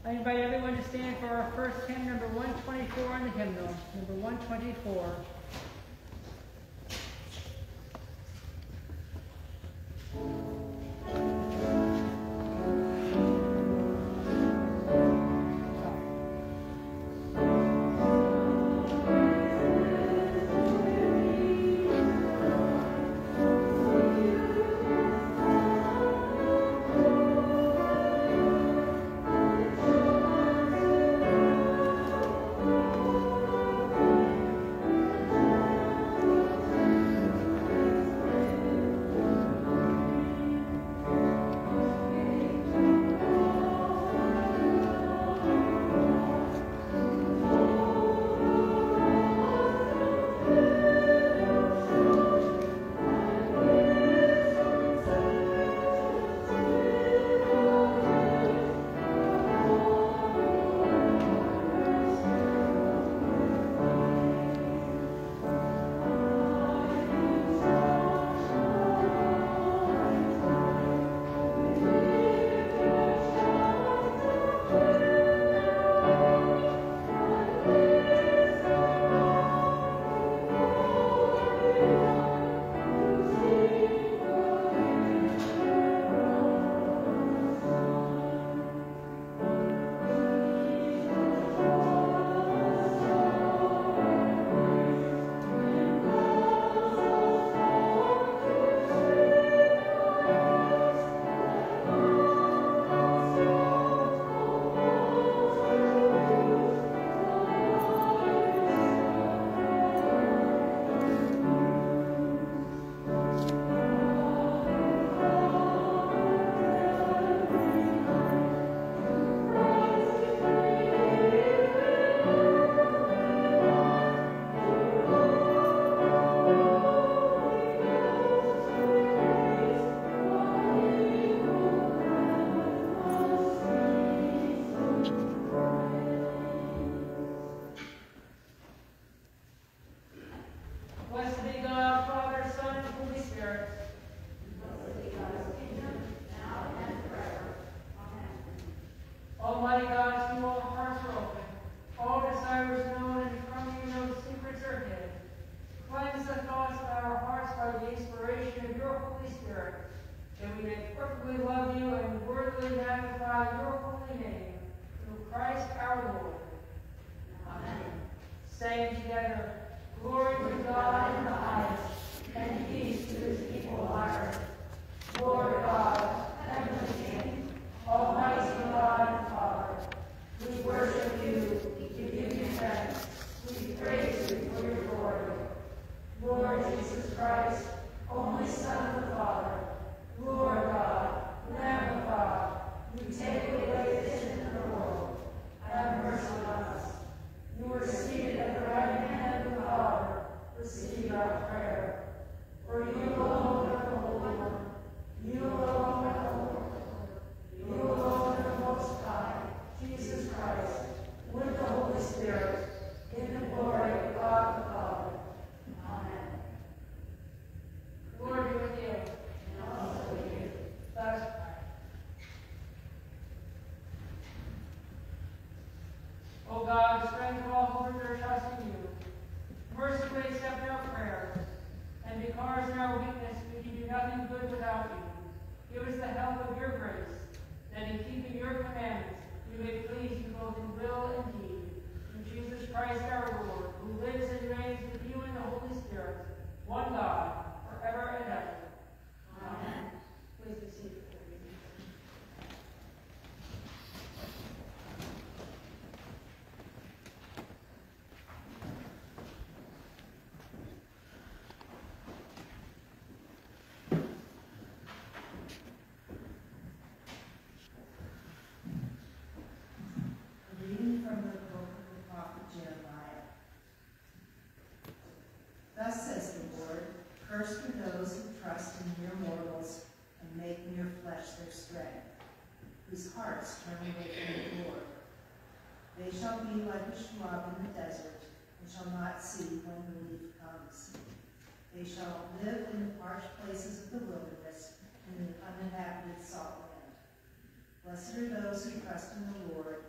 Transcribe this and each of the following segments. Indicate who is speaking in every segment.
Speaker 1: I invite everyone to stand for our first hymn, number 124 on the hymnal. Number 124.
Speaker 2: Almighty God, to you all hearts are open, all desires known, and from you no secrets are hid. Cleanse the thoughts of our hearts by the inspiration of your Holy Spirit, that we may perfectly love you and worthily magnify your holy name, through Christ our Lord. Amen. Saying together, glory to God in the highest, and peace to his people on earth. Lord God, heavenly King, almighty God and Father, we worship you, we give you thanks, we praise you for your glory. Lord Jesus Christ, only Son of the Father, Lord God, Lamb of God, you take away the sin of the world. Have mercy on us. You are seated at the right hand of the Father. Receive our prayer. For you alone are the Holy One. You alone are the Holy One. You alone are the Most High, Jesus Christ, with the Holy Spirit, in the glory of God the Father. Amen. Lord be with you. And also with you. Let us pray. O God, strength of all who put their trust in you, mercifully accept our prayers, and because in our weakness we can do nothing good without you, give us the help of your grace, that in keeping your commandments we may please you both in will and deed. Through Jesus Christ our Lord, who lives and reigns with you in the Holy Spirit, one God, forever and ever. Amen. Please be seated.
Speaker 3: Thus says the Lord, cursed are those who trust in mere mortals and make mere flesh their strength, whose hearts turn away from the Lord. They shall be like a shrub in the desert, and shall not see when relief comes. They shall live in the parched places of the wilderness, and in the uninhabited salt land. Blessed are those who trust in the Lord,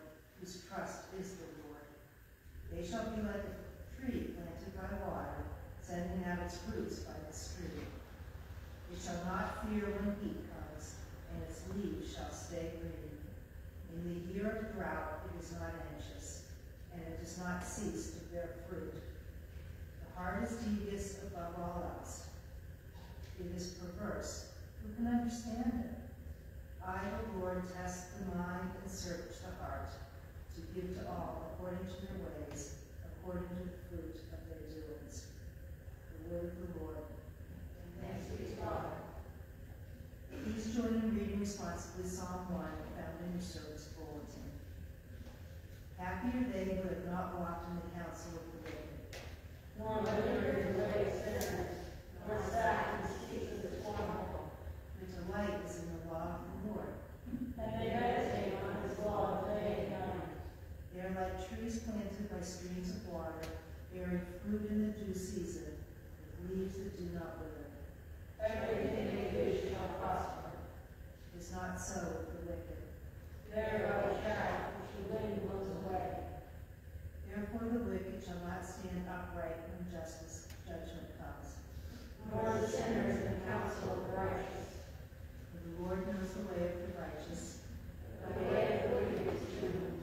Speaker 3: whose trust is the Lord. They shall be like a tree planted by water, sending out its roots by the stream. It shall not fear when heat comes, and its leaves shall stay green. In the year of drought it is not anxious, and it does not cease to bear fruit. The heart is devious above all else. It is perverse. Who can understand it? I, the Lord, test the mind and search the heart, to give to all according to their ways, according to the fruit of their doings. The word of the Lord. Thanks be to God. Please join in reading responsibly Psalm 1, found in your service bulletin. Happy are they who have not walked in the counsel of the wicked,
Speaker 2: Nor linger in the way of sinners, nor sat in the seats of the scornful.
Speaker 3: their delight is in the law of the Lord.
Speaker 2: And they meditate on his law day and night.
Speaker 3: They are like trees planted by streams of water, bearing fruit in the due season, with leaves that do not wither.
Speaker 2: Everything they do shall prosper.
Speaker 3: It is not so with the wicked.
Speaker 2: They are like chaff which the wind blows away.
Speaker 3: Therefore the wicked shall not stand upright when judgment comes.
Speaker 2: Nor the sinners in the counsel of the righteous.
Speaker 3: For the Lord knows the way of the righteous.
Speaker 2: But the way of the wicked is doomed.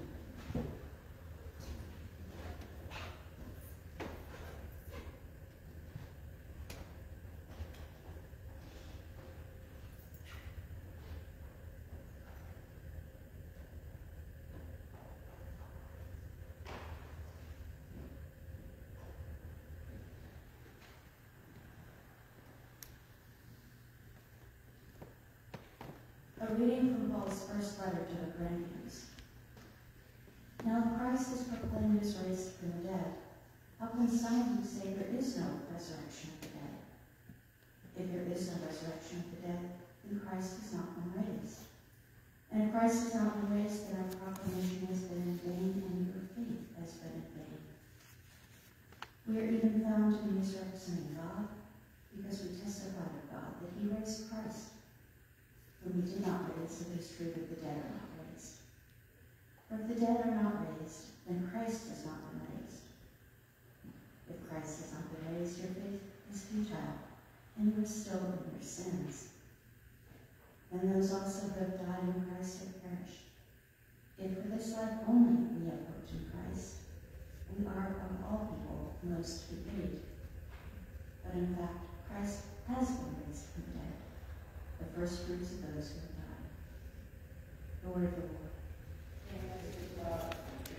Speaker 4: A reading from Paul's first letter to the Corinthians. Now Christ is proclaimed as raised from the dead. How can some of you say there is no resurrection of the dead? If there is no resurrection of the dead, then Christ has not been raised. And if Christ has not been raised, then our proclamation has been in vain, and your faith has been in vain. We are even found to be misrepresenting God, because we testify to God that he raised Christ, whom we did not raise, if it is true that the dead are not raised. For if the dead are not raised, then Christ has not been raised. If Christ has not been raised, your faith is futile, and you are still in your sins. Then those also who have died in Christ have perished. If for this life only we have hoped in Christ, we are of all people most to be pitied. But in fact, Christ has been raised from the dead, the first fruits of those who have died. The word of the Lord.
Speaker 2: Thanks be to God.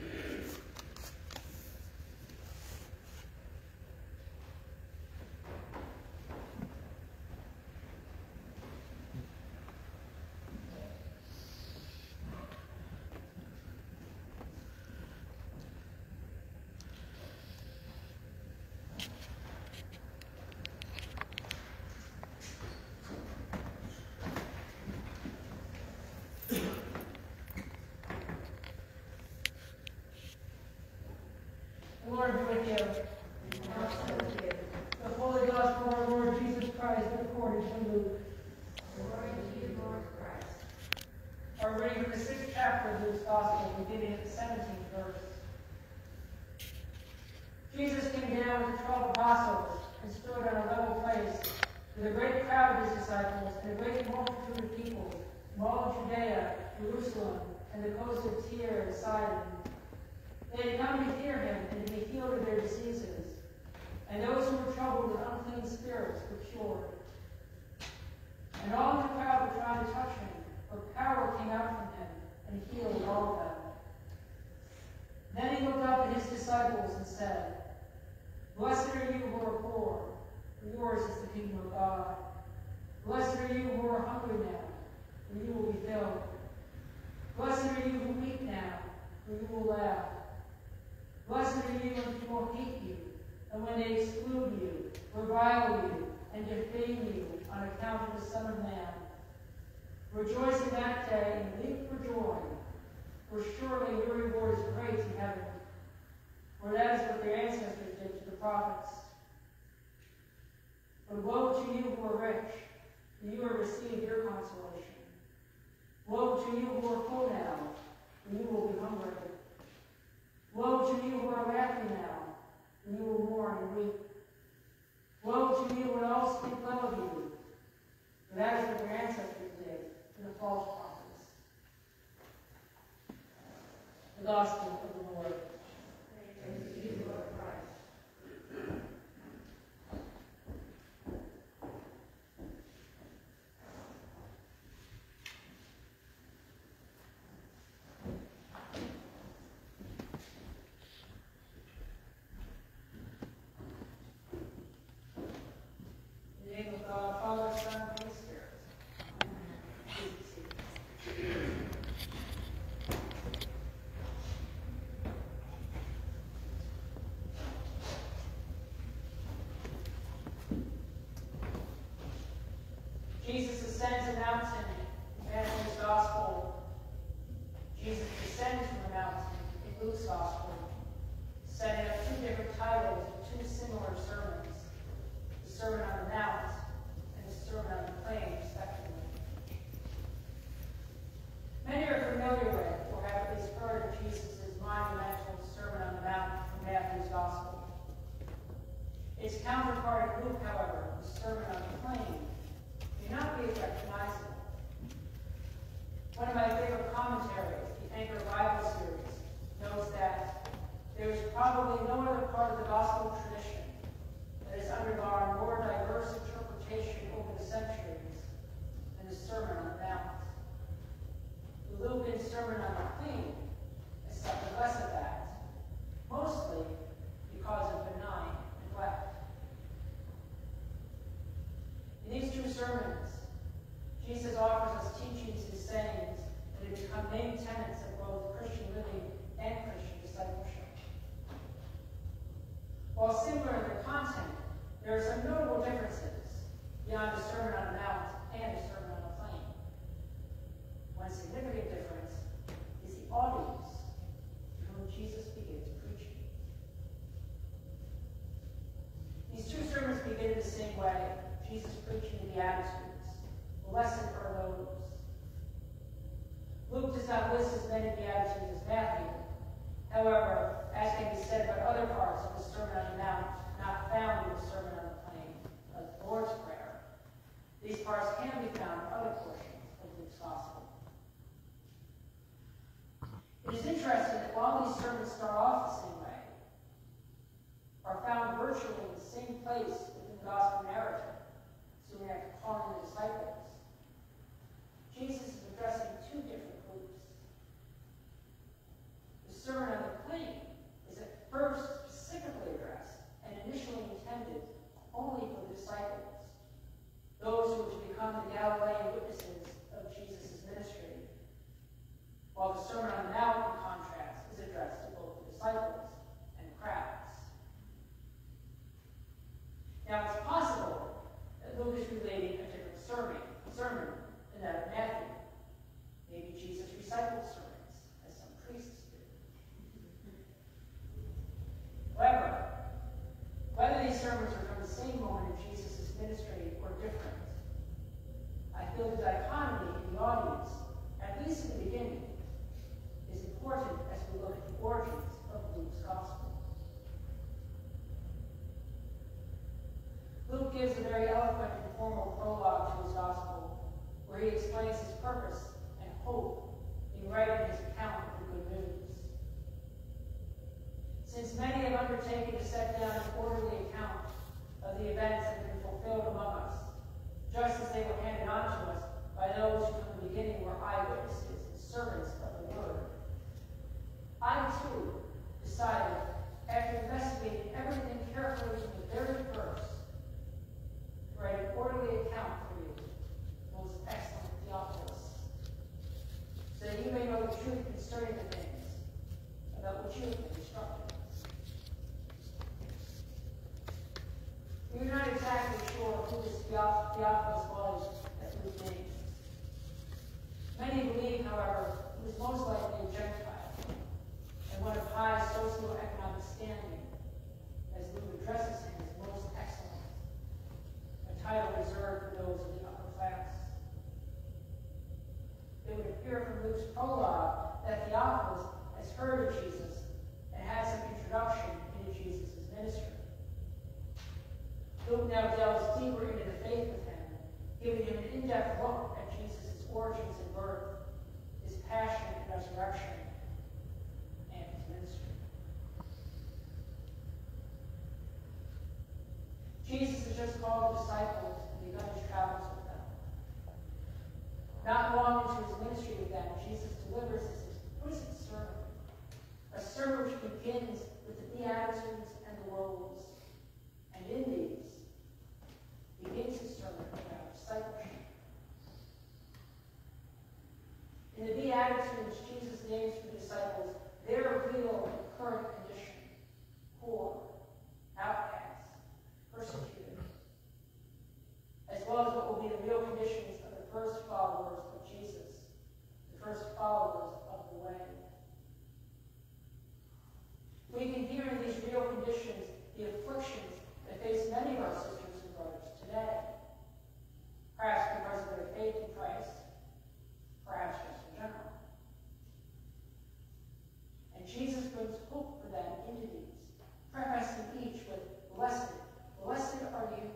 Speaker 2: The Lord be with you.
Speaker 3: And also with you.
Speaker 2: The Holy Gospel of our Lord Jesus Christ according to Luke.
Speaker 3: Glory to you, Lord Christ.
Speaker 2: Our reading from the 6th chapter of Luke's Gospel, beginning at the 17th verse. Jesus came down with the 12 apostles and stood on a level place with a great crowd of his disciples and a great multitude of people from all of Judea, Jerusalem, and the coast of Tyre and Sidon. They had come to hear him and to be healed of their diseases. And those who were troubled with unclean spirits were cured. And all in the crowd were trying to touch him, but power came out from him and healed all of them. Then he looked up at his disciples and said, Blessed are you who are poor, for yours is the kingdom of God. Blessed are you who are hungry now, for you will be filled. Blessed are you who weep now, for you will laugh. Blessed are you when people hate you, and when they exclude you, revile you, and defame you on account of the Son of Man. Rejoice in that day and leap for joy, for surely your reward is great in heaven. For that is what their ancestors did to the prophets. But woe to you who are rich, for you have received your consolation. Woe to you who are full now, for you will be hungry. Woe to you who are laughing now, when you will mourn and weep. Woe to you when all speak well of you, for that is what your ancestors did to the false prophets. The Gospel of the Lord. Praise to you, Lord Christ. In the name of God, Father, Son, and Holy Spirit. Please be seated. Jesus ascends a mountain in Matthew's Gospel. Jesus descends from the mountain in Luke's Gospel, setting up two different titles of two similar sermons, the Sermon on the Mount and the Sermon on the Plain, respectively. Many are familiar with, or have at least heard of Jesus' monumental Sermon on the Mount from Matthew's Gospel. Its counterpart in Luke, however, the Sermon on the Plain, may not be as recognizable. One of my favorite commentaries, the Anchor Bible series, notes that there is probably no other part of the gospel tradition that has undergone more diverse interpretation over the centuries than the Sermon on the Mount. The Lucan Sermon on the Plain has suffered less of that, mostly because of benign neglect. In these two sermons, Jesus offers us teachings and sayings that have become main tenets of both Christian living and Christian discipleship. While similar in their content, there are some notable differences beyond the Sermon on the Mount and the Sermon on the Plain. One significant difference is the audience to whom Jesus begins preaching. These two sermons begin in the same way, Jesus preaching the Beatitudes, the lesson for those. Luke does not list as many Beatitudes as Matthew. However, as can be said about other parts of the Sermon on the Mount not found in the Sermon on the Plain, like the Lord's Prayer, these parts can be found in other portions of Luke's Gospel. It is interesting that while these sermons start off the same way, are found virtually in the same place within the Gospel narrative, soon after calling the disciples, Jesus is addressing two different groups. The Sermon on the Plain is at first specifically addressed and initially intended only for the disciples, those who were to become the Galilean witnesses of Jesus' ministry, while the Sermon on the Mount, in contrast, is addressed to both the disciples and the crowds. Now, it's possible that Luke is relating a different sermon than that of Matthew. Maybe Jesus recycled sermons, as some priests do. However, whether these sermons are from the same moment in Jesus' ministry or different, I feel the dichotomy in the audience, at least in the beginning, is important as we look at the origins of Luke's Gospel. Luke gives a very eloquent and formal prologue to his Gospel, where he explains his purpose and hope in writing his account of the good news. Since many have undertaken to set down an orderly account of the events that have been fulfilled among us, just as they were handed on to us by those who from the beginning were eyewitnesses and servants of the word, I too decided, after investigating everything carefully from the very first, to write an orderly account for you, most excellent Theophilus, so that you may know the truth concerning the things about which you have been instructed. We are not exactly sure who this Theophilus was that Luke named. Many believe, however, he was most likely a Gentile and one of high socioeconomic standing, as Luke addresses him as most excellent, a title reserved for those of the upper class. It would appear from Luke's prologue that Theophilus has heard of Jesus and had some introduction into Jesus' ministry. Luke now delves deeper into the faith with him, giving him an in-depth look at Jesus' origins and birth, his passion and resurrection, and his ministry. Jesus has just called the disciples and begun his travels with them. Not long into his ministry with them, Jesus delivers his sermon. A sermon which begins with the Beatitudes and the woes. And in these, begins his sermon about discipleship. In the Beatitudes, Jesus names for the disciples their real and current condition: poor, outcasts, persecuted, as well as what will be the real conditions of the first followers of Jesus, the first followers of the way. We can hear in these real conditions the afflictions that face many of our sisters and brothers today, perhaps because of their faith in Christ, perhaps just in general. And Jesus brings hope for them into these, prefacing each with, "Blessed, blessed are you."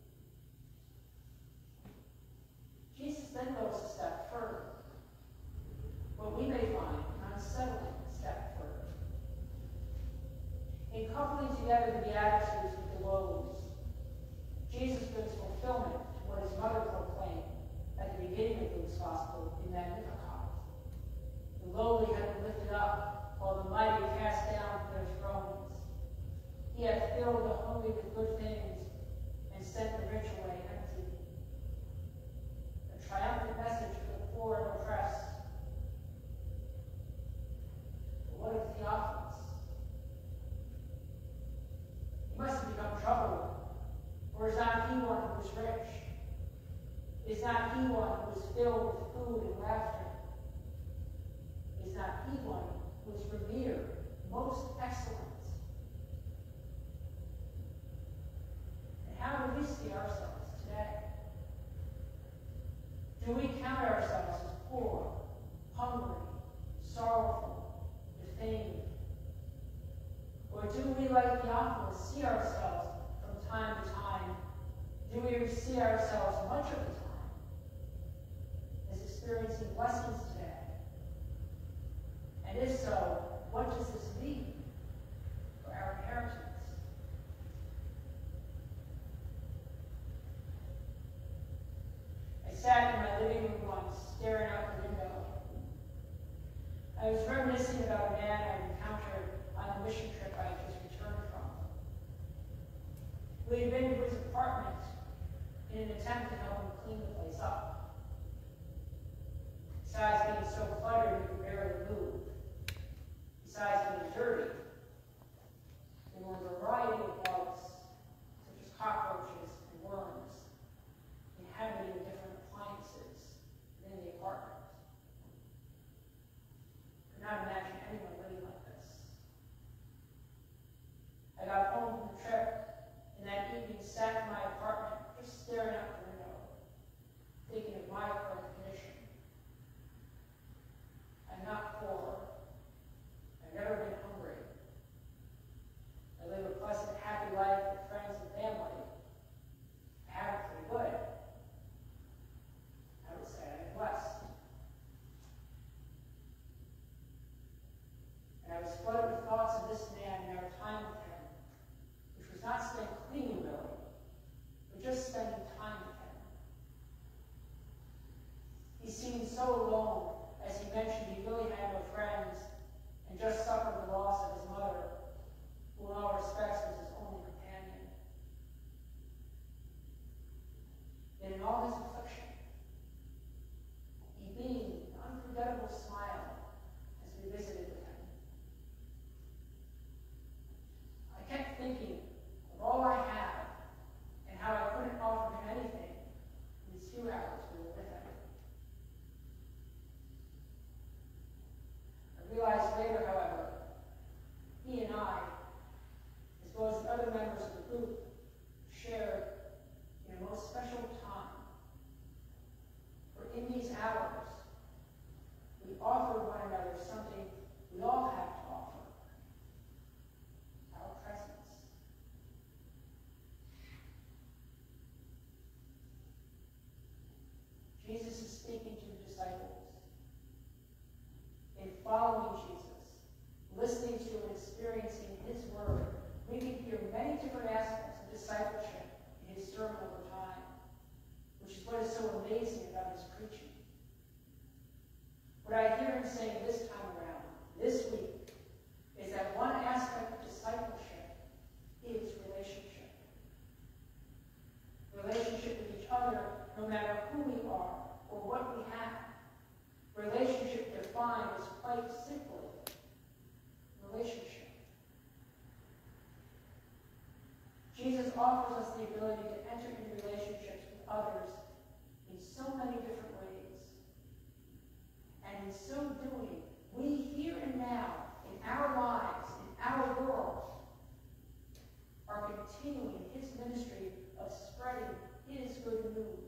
Speaker 2: Jesus then goes a step further, what we may find an unsettling step further. In coupling together the Beatitudes with the woes, Jesus brings fulfillment to what his mother proclaimed at the beginning of Luke's Gospel in Magnificat. The lowly have been lifted up, while the mighty cast down from their thrones. He hath filled the hungry with good things, and sent the rich away empty. A triumphant message for the poor and oppressed. But what of Theophilus? He must have become troubled. Or is not he one who was rich? Is not he one who was filled with food and laughter? Is not he one who is revered, most excellent? And how do we see ourselves today? Do we count ourselves as poor, hungry, sorrowful, defamed? Or do we, like Theophilus, see ourselves from time to time? Do we see ourselves much of the time as experiencing blessings today? And if so, what does this mean for our inheritance? I sat in my living room once, staring out the window. I was reminiscing about a man I encountered on a mission trip I had just returned from. We had been to his apartment in an attempt to help him clean the place up. Besides being so cluttered he could barely move, besides being dirty, there were a variety of bugs, such as cockroaches and worms, inhabiting different appliances within the apartment. I could not imagine anyone living like this. I got home from the trip, and that evening sat in my apartment, just staring out the window, thinking of my current condition. I'm not poor. I've never been hungry. I live a pleasant, happy life with friends and family. I have it pretty good. I would say I'm blessed. And I was flooded with thoughts of this man and our time with him, which was not spent cleaning really, but just spending time with him. He seemed so alone as he mentioned he really had no friends and just suffered the loss of his mother, who in all respects was his only companion. Yet in all his affliction, he beamed an unforgettable smile as we visited with him. I kept thinking of all I had and how I couldn't offer him anything in these few hours we were with him. I realized later, however, he and I, as well as the other members of the group, shared in a most special time What I hear him saying this time around, this week, is that one aspect of discipleship is relationship. Relationship with each other, no matter who we are or what we have. Relationship defined as quite simply relationship. Jesus offers us the ability to enter into relationships with others in so many different ways. And in so doing, we here and now, in our lives, in our world, are continuing his ministry of spreading his good news.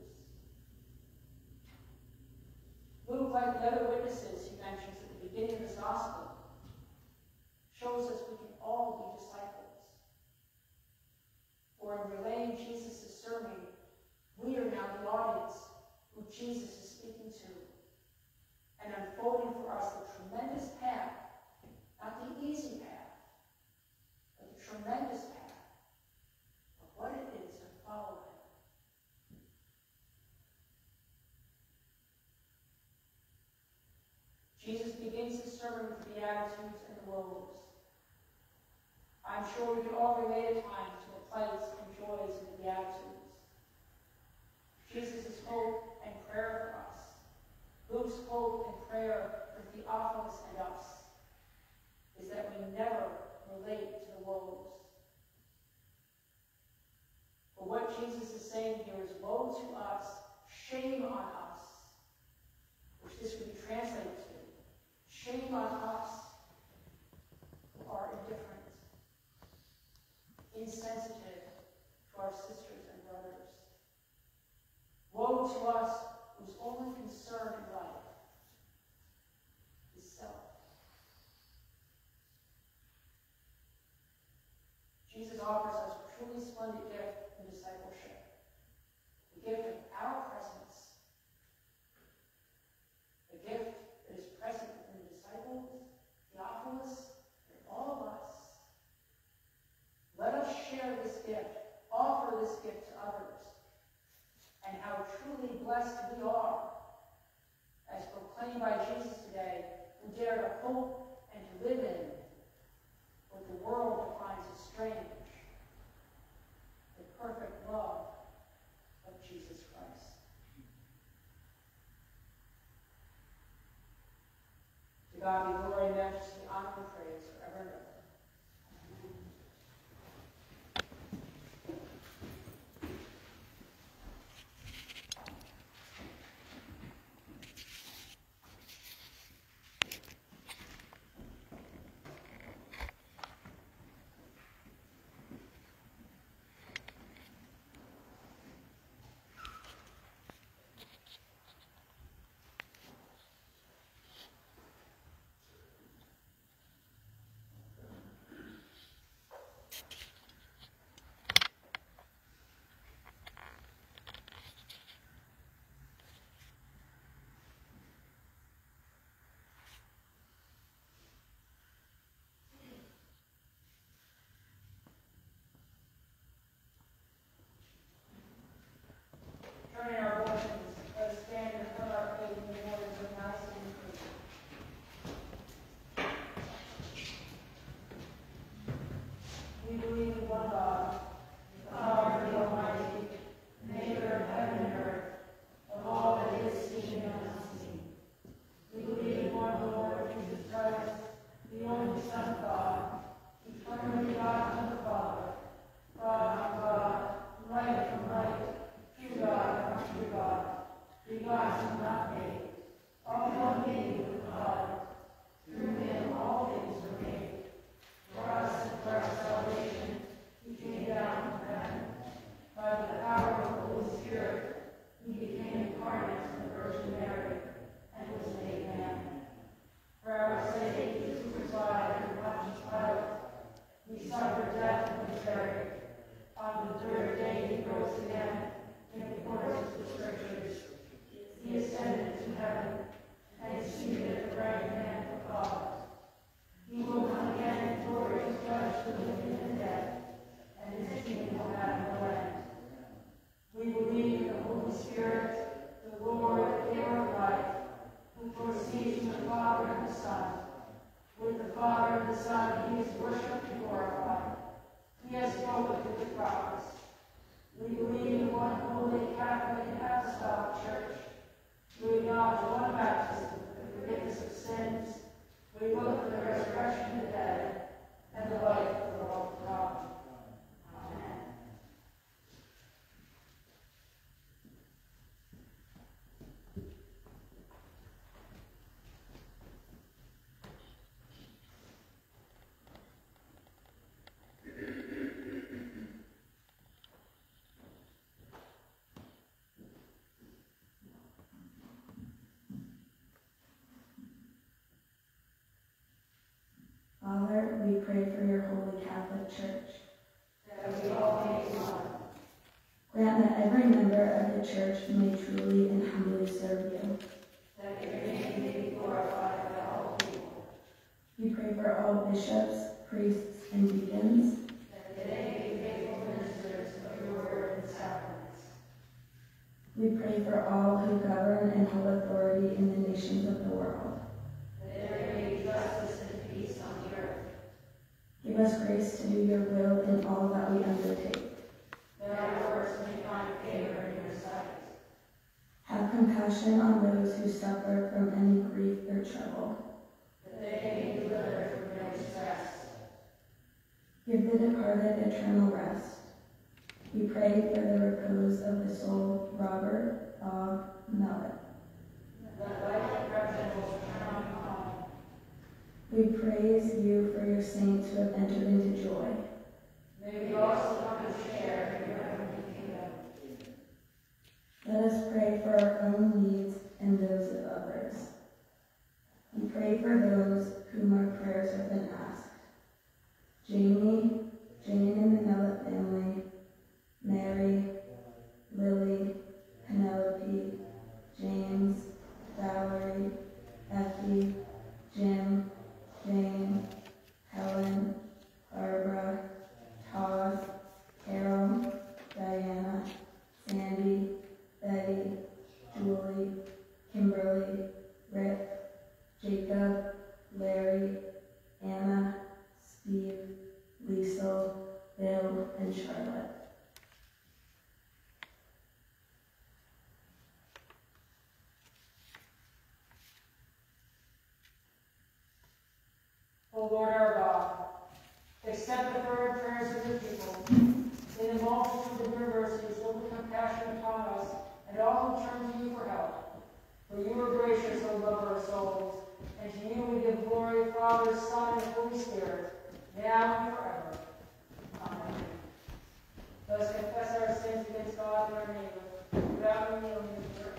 Speaker 2: Luke, like the other witnesses he mentions at the beginning of his gospel, shows us we can all be disciples. For in relaying Jesus' sermon, we are now the audience who Jesus is speaking to, and unfolding for us the tremendous path, not the easy path, but the tremendous path of what it is to follow him. Jesus begins his sermon with the Beatitudes and the woes. I'm sure we can all relate at times to the plights and joys of the Beatitudes. Jesus' hope and prayer for us. Luke's hope and prayer for Theophilus and us is that we never relate to the woes. But what Jesus is saying here is woe to us, shame on us, which this would be translated to. Shame on us who are indifferent, insensitive to our sisters and brothers. Woe to us whose only concern in life is self. Jesus offers us a truly splendid gift in discipleship, the gift of our presence, the gift that is present within the disciples, Theophilus, and all of us. Let us share this gift, offer this gift to others, and how truly blessed we are, as proclaimed by Jesus today, who dare to hope and to live in what the world defines as strange, the perfect love of Jesus Christ. To God be glory, majesty, honor, and praise forever and ever. Father, and the Son, he is worshipped and glorified. He has spoken through the prophets. We believe in one holy Catholic and Apostolic Church. We acknowledge one baptism for the forgiveness of sins. We look for the resurrection of the dead and the life of the world to come. Amen.
Speaker 4: Father, we pray for your holy Catholic Church.
Speaker 2: That we all may be one.
Speaker 4: Grant that every member of the Church may truly and humbly serve you.
Speaker 2: That your name may be glorified by all people.
Speaker 4: We pray for all bishops, priests, and deacons.
Speaker 2: That they be faithful ministers of your word and sacraments.
Speaker 4: We pray for all who govern and hold authority in the nations of the world.
Speaker 2: That there may be justice and peace on the earth.
Speaker 4: Give us grace to do your will in all that we undertake.
Speaker 2: That our works may find favor in your sight.
Speaker 4: Have compassion on those who suffer from any grief or trouble.
Speaker 2: That they may be delivered from their distress.
Speaker 4: Give the departed eternal rest. We pray for the repose of the soul of Robert Bob Mellett.
Speaker 2: That life and reverence will return home.
Speaker 4: We praise you for your saints who have entered into joy.
Speaker 2: May we also come to share in your heavenly kingdom.
Speaker 4: Let us pray for our own needs and those of others. We pray for those whom our prayers have been asked. Jamie, Jane and the Mellett family, Mary, Lily, Penelope, James, Valerie, Effie, Jim, Jane, Helen, Barbara, Todd, Carol, Diana, Sandy, Betty, Julie, Kimberly, Rick, Jacob, Larry, Anna, Steve, Liesel, Bill, and Charlotte.
Speaker 2: O Lord our God, accept the fervent prayers of your people. In the multitude of your mercies, look with compassion upon us and all who turn to you for help. For you are gracious, O lover of souls, and to you we give glory, Father, Son, and Holy Spirit, now and forever. Amen. Let us confess our sins against God and our neighbor, without revealing the church.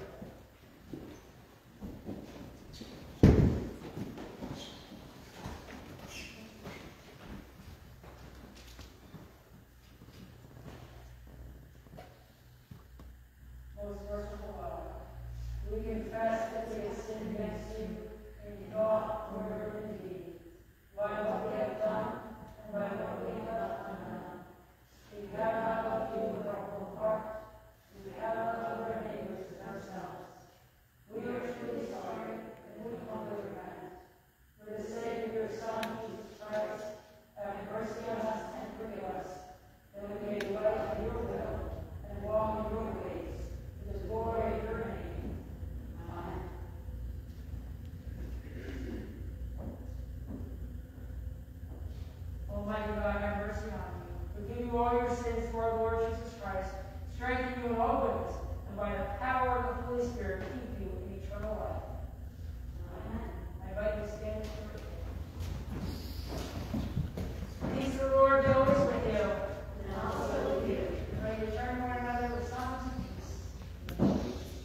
Speaker 2: Most merciful God, we confess that we have sinned against you in thought, word, and deed, by what we have done and by what we have left undone. We have not loved you with our whole heart. We have not loved our neighbors as ourselves. We are truly sorry, and we humbly repent. For the sake of your Son, Jesus Christ, have mercy on us and forgive us, that we may dwell in your will and walk in your ways, to the glory of your name. Amen. Almighty God, have mercy on you. Forgive you all your sins through our Lord Jesus Christ. Strengthen you in all goodness, and by the power of the Holy Spirit, keep you in eternal life. Amen. I invite you to stand for peace of the Lord be always with you. And also with you. May you turn one another with songs of peace.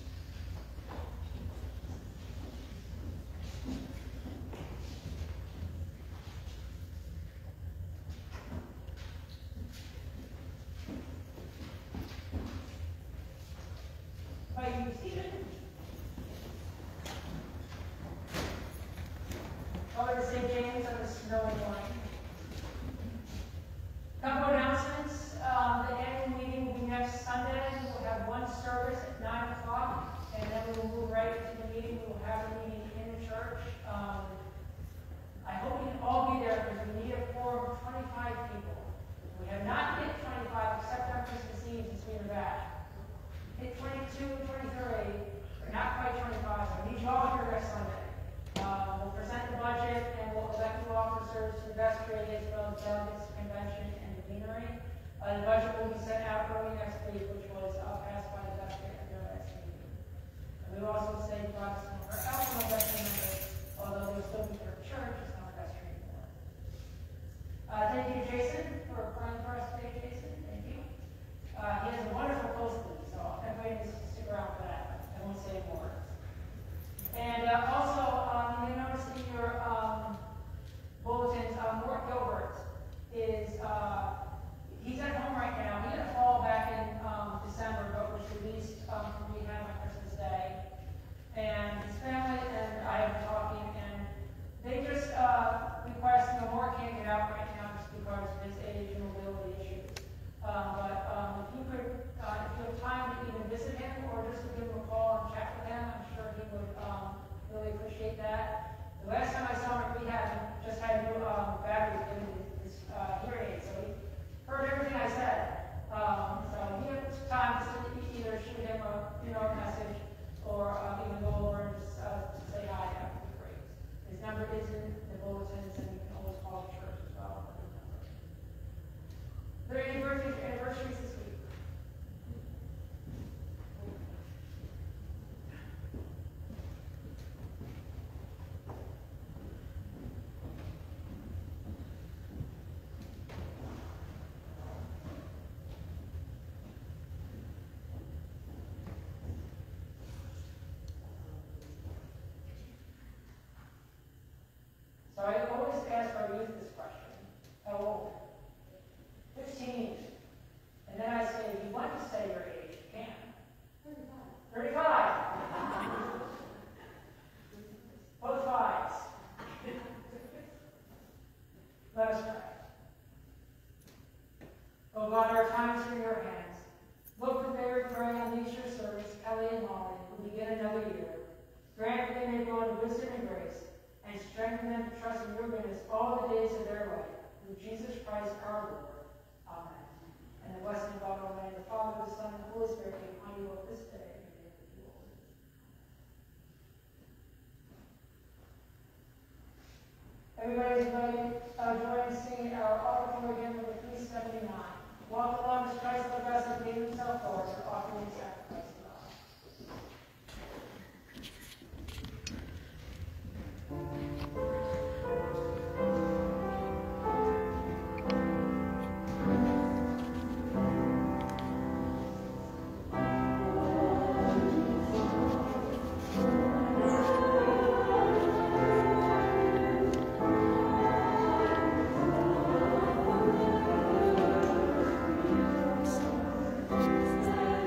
Speaker 2: Invite you to be seated. Father of St. James on the snowy morning. Couple announcements. The annual meeting will be next Sunday. We'll have one service at 9 o'clock, and then we will move right into the meeting. We will have the meeting in the church. I hope you can all be sent out early next week, which was passed by the Dutch at their last meeting. And we also saved about some of our alcohol veteran members, although they're still in their church, it's not veteran anymore. Thank you, Jason, for praying for us today, Jason. Thank you. He has a wonderful postman, so everybody needs to stick around for that. I won't say more. And also, you notice in your bulletins, Mort Gilbert is, he's at home right now. He had a fall back in December, but was released from rehab on Christmas Day. And his family and I have been talking, and they just request, Mort can't get out right now just because of his age and mobility issues. But if you could, if you have time to even visit him or just to give him a call and chat with him, I'm sure he would really appreciate that. The last time I saw him at rehab, he just had new batteries in his hearing aid, so he heard everything I said. So he had time to either shoot him a message or even go over and just say hi. That would be great. His number is in the bulletins, and you can always call the church as well. Are there any birthdays or anniversaries this week? So I always ask our youth this question. How old? 15. And then I say, if you want to say your age, you can. 35. Both fives. Let us pray. Oh God, our time is in your hands. Look that they are praying on these your servants, Kelly and Molly, who begin another year. Grant that they may go in wisdom and grace, and strengthen them to trust in your goodness all the days of their life. Through Jesus Christ our Lord. Amen. And the blessing of God Almighty, the Father, the Son, and the Holy Spirit be upon you all this day and be with you all. Everybody's invited, join in singing our offering again with the 379. Walk along as Christ the blessed gave himself for us, offering and sacrifice to God.
Speaker 5: Thank you.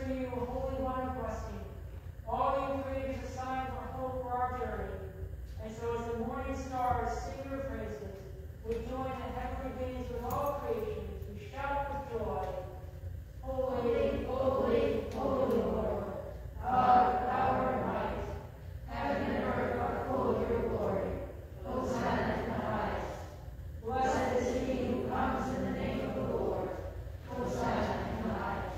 Speaker 2: for you, Holy One of blessing. All you created is a sign for hope for our journey. And so as the morning stars sing your praises, we join the heavenly beings with all creations. We shout with joy. Holy, holy, holy Lord, God of power and might. Heaven and earth are full of your glory. Hosanna in the highest. Blessed is he who comes in the name of the Lord. Hosanna in the highest.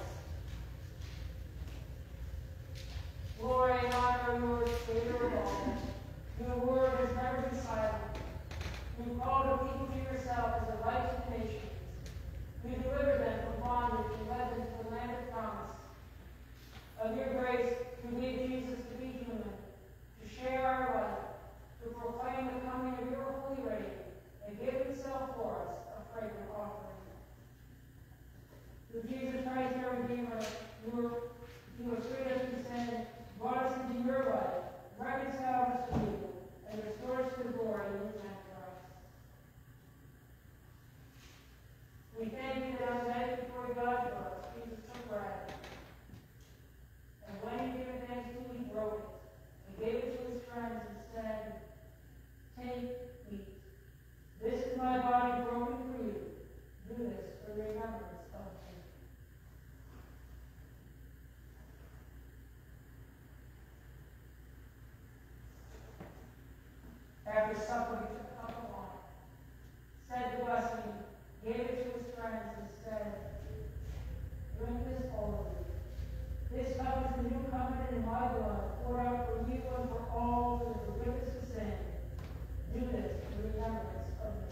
Speaker 2: Glory and honor are yours, Creator of all. Your word has never been silent. You called a people to yourself as a light to the nations. You delivered them from bondage and led them to the land of promise. Of your grace, you gave Jesus to be human, to share our life, to proclaim the coming of your holy reign, and give himself for us a fragrant offering. Through Jesus Christ, our Redeemer, you have freed us from sin, brought us into your life, reconciled us to you, and restored us to the glory you intend for us. We thank you that on the night before God for us, Jesus took bread. And when he gave thanks to you, he broke it, and gave it to his friends and said, "Take, eat. This is my body broken for you. Do this for the remembrance of me." After supper, he took a cup of wine, said the blessing, gave it to his friends, and said, "Drink this, all of you. This cup is the new covenant in my blood, poured out for you and for all for the forgiveness of sin. Do this in remembrance of me."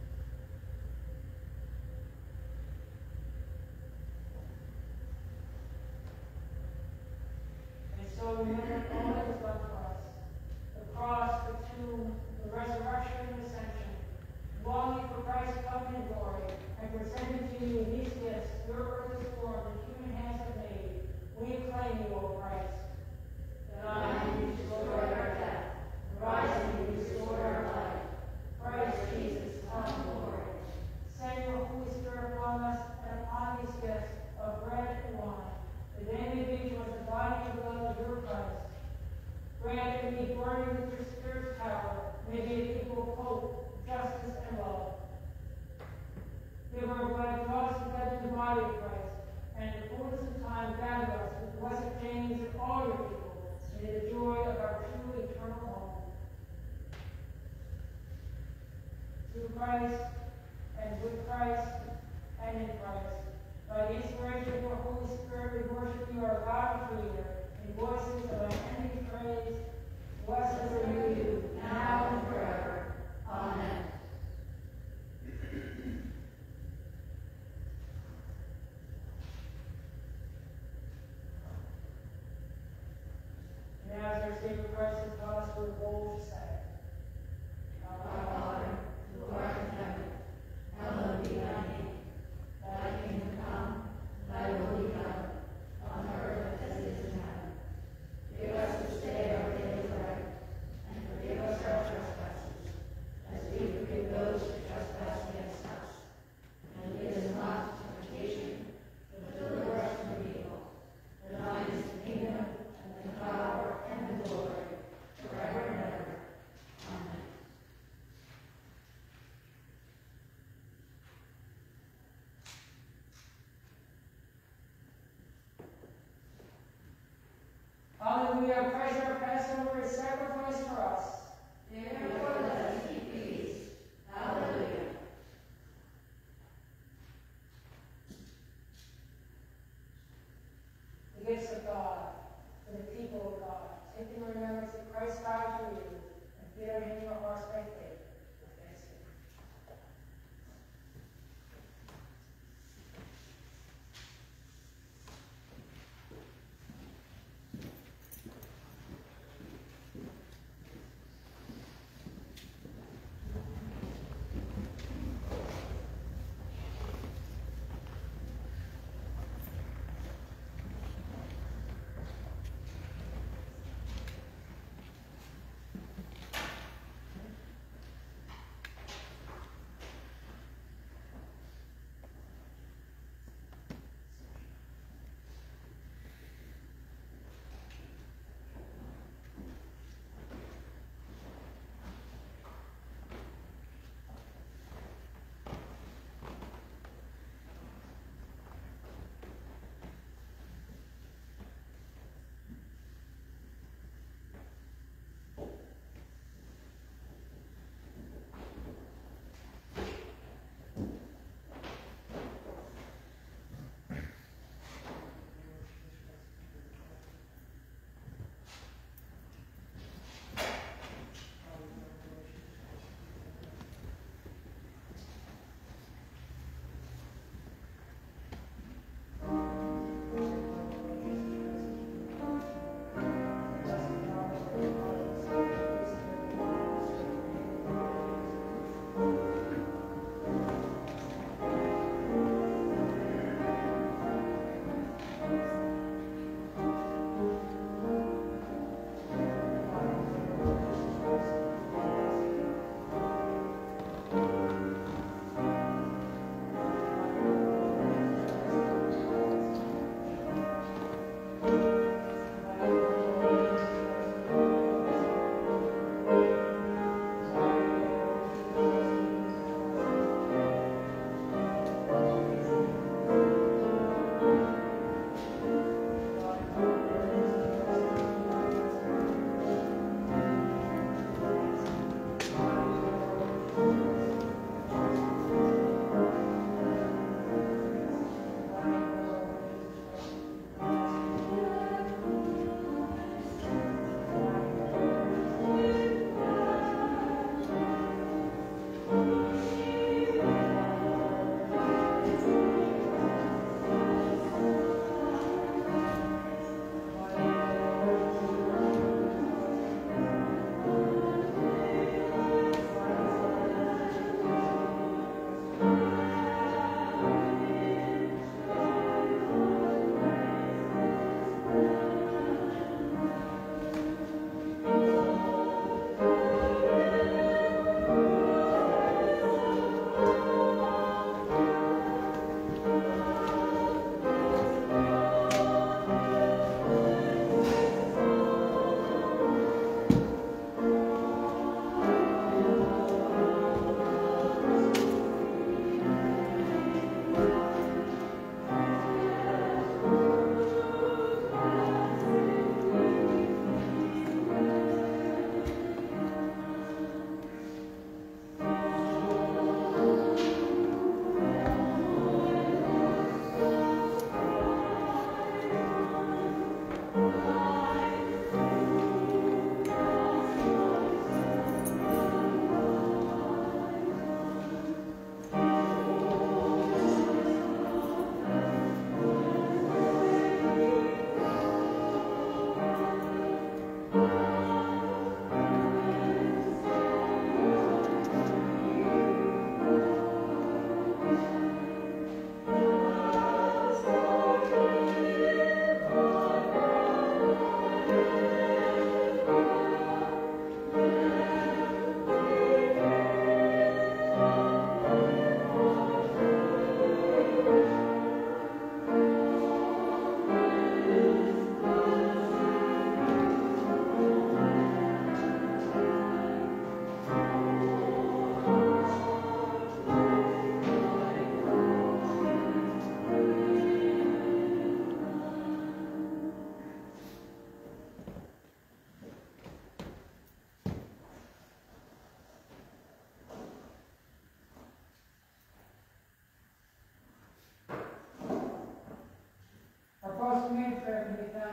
Speaker 2: And so remember all that was done for us: the cross, the tomb, the resurrection and ascension, longing for Christ's coming in glory, and presenting to you these gifts, your earthly form that human hands have made. We acclaim you, O Christ. Dying, you restored our death. Rising, you restored our life. Christ Jesus, come, Lord. Send your Holy Spirit upon us and upon these gifts of bread and wine, that they may be to us the body and blood of your Christ. Grant that we, burning with your Spirit's power, may be a people of hope, justice, and love. Give our blood, draw us together in the body of Christ, and in the fullness of time gather us with blessed James and all your people, in the joy of our true eternal home. Through Christ, and with Christ, and in Christ, by the inspiration of your Holy Spirit, we worship you, our God and Creator, in voices of unending praise. Blessed are you, now and forever. Amen. And as our Savior Christ has taught us, we're bold to say, Our Father, who art in heaven, hallowed be thy name. Thy kingdom come, thy will be done, on earth as it is in heaven. Give us this day our daily bread, and forgive us our trespasses, as we forgive those who trespass against us. And lead us not into temptation, but deliver us from evil. For thine is the kingdom, and the power, and the glory, forever and ever. Amen. Hallelujah. Christ our Passover is sacrificed for us. Therefore let us keep peace. Hallelujah. The gifts of God for the people of God. Take in remembrance that Christ died for you, and bear in your hearts by faith with thanksgiving.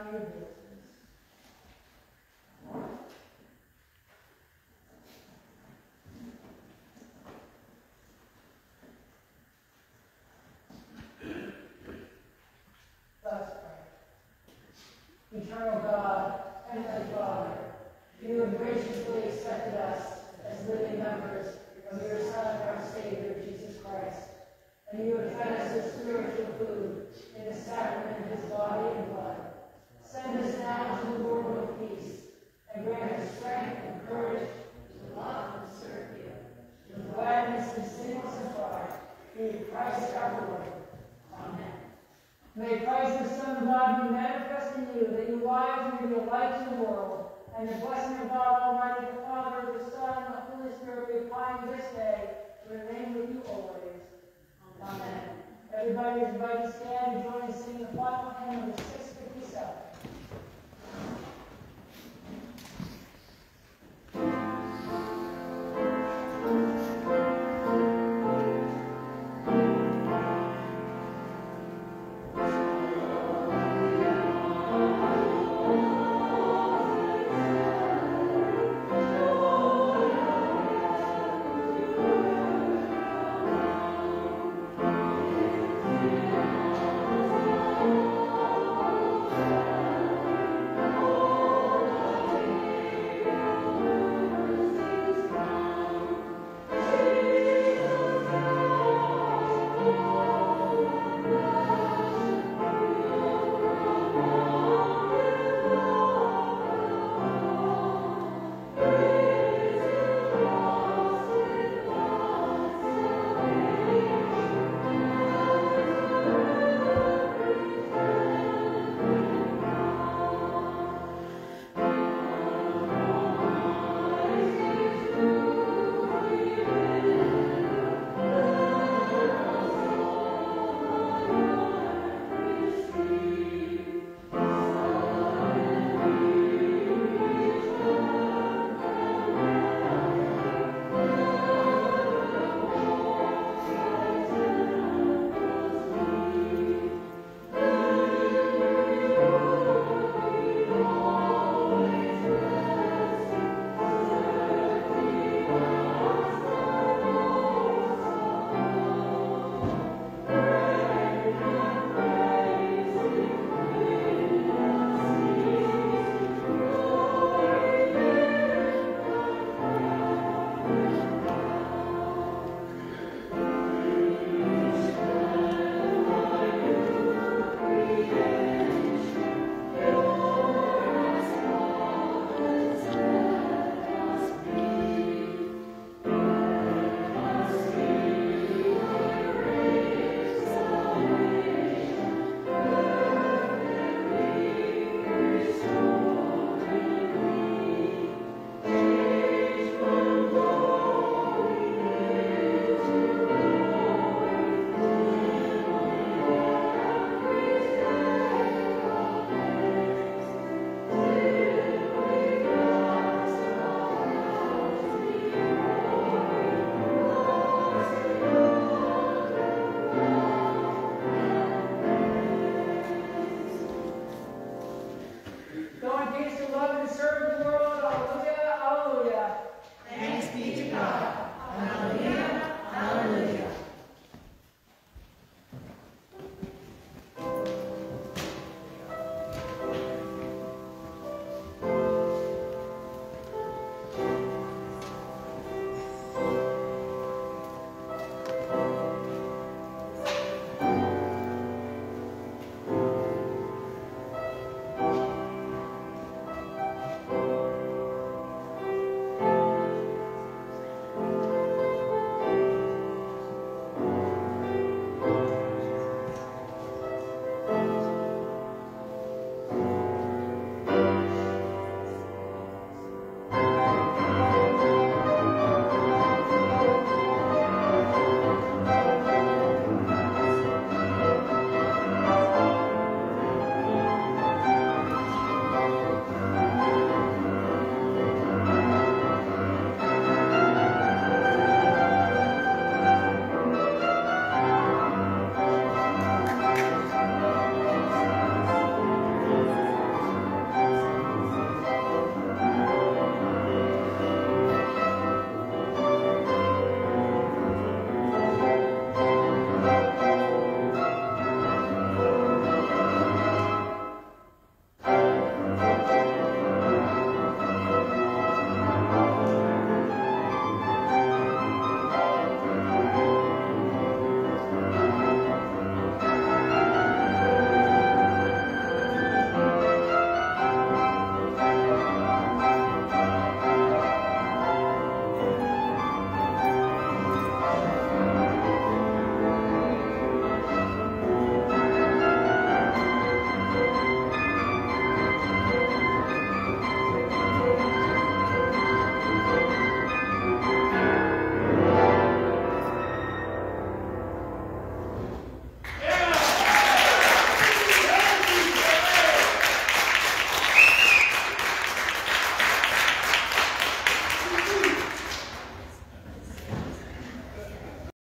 Speaker 2: your business. Let's pray. Eternal God, Heavenly Father, you have graciously accepted us as living members of your Son, our Savior, Jesus Christ, and you have fed us with spiritual food in the sacrament of his body and blood. Send us now to the world of peace, and grant us strength and courage to love and serve you, with gladness and singleness and pride, through Christ our Lord. Amen. May Christ, the Son of God, be manifest in you, that you lives may be a light to the world, and the blessing of God Almighty, the Father, the Son, and the Holy Spirit be upon you this day, to remain with you always. Amen. Everybody is invited to stand and join in singing the final hymn of the 657. Go in peace to love and serve the Lord.